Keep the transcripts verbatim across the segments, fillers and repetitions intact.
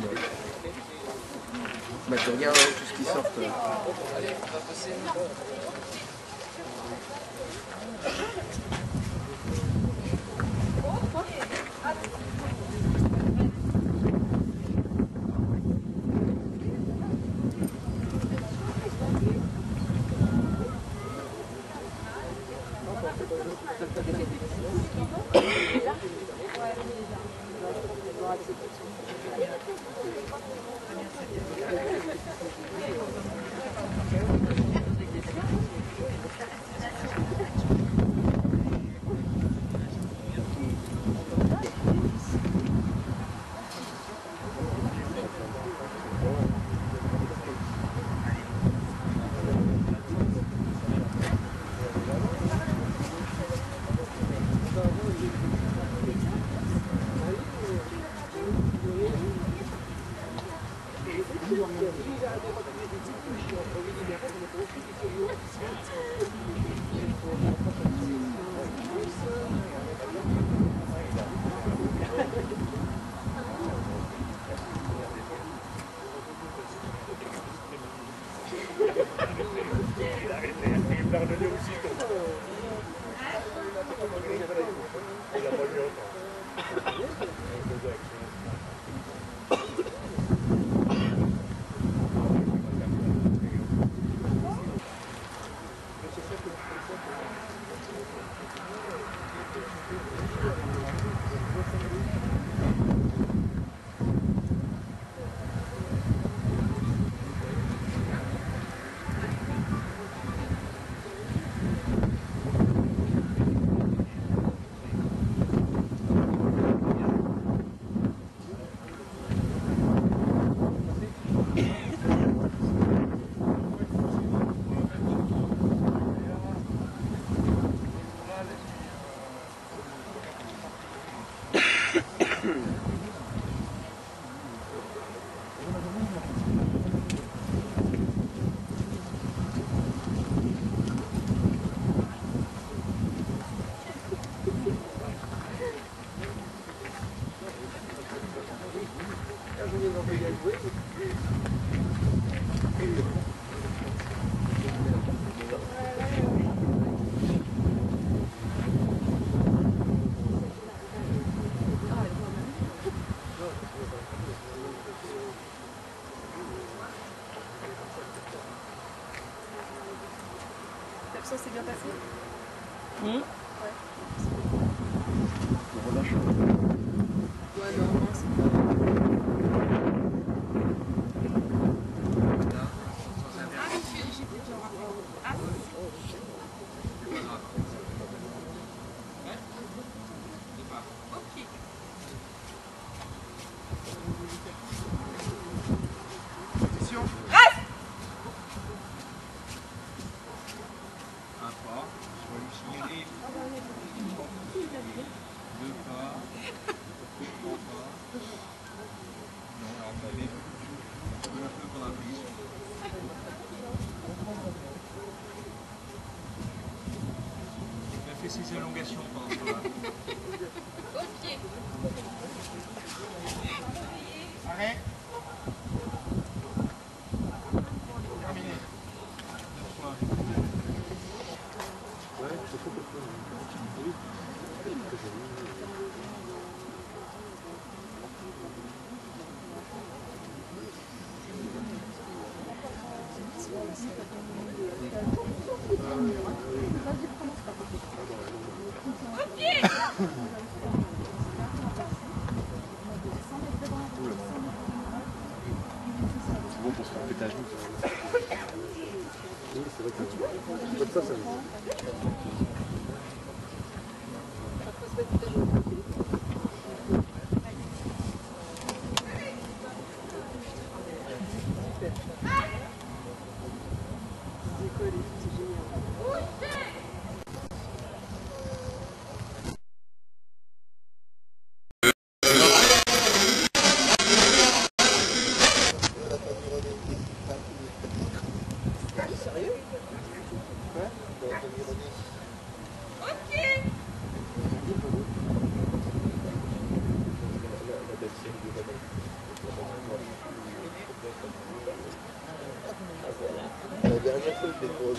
Bah tu regardes hein, tout ce qui sort. Euh. Allez, on va passer. Ça s'est bien passé. Mmh. Ouais. On relâche. Ouais, non, non, c'est pas... Ses élongations pendant ce temps-là. Ok. Arrête. Terminé. C'est bon pour se faire péter à genoux. Oui, c'est vrai que comme ça, ça dernière fois, je l'ai pas.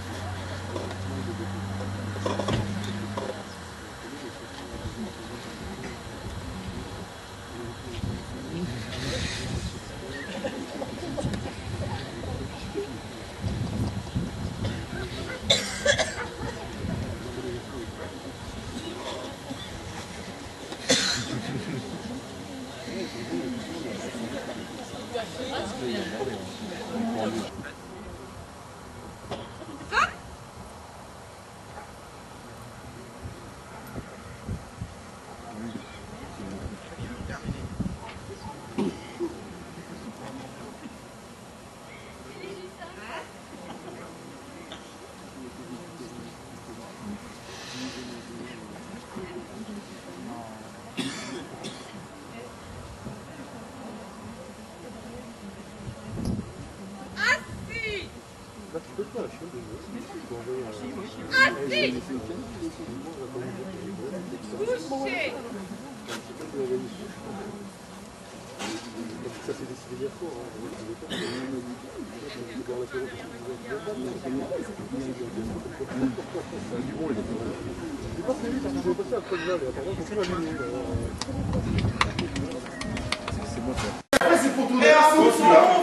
Là, tu peux pas la chienne de jeu. Tu peux envoyer un... Assis. Couché. Ça s'est décidé hier soir. Du bon, il est pas prévu, parce que je vais passer après le là, mais apparemment, c'est pas minuit. C'est moi ça. C'est pour tourner à celui-là.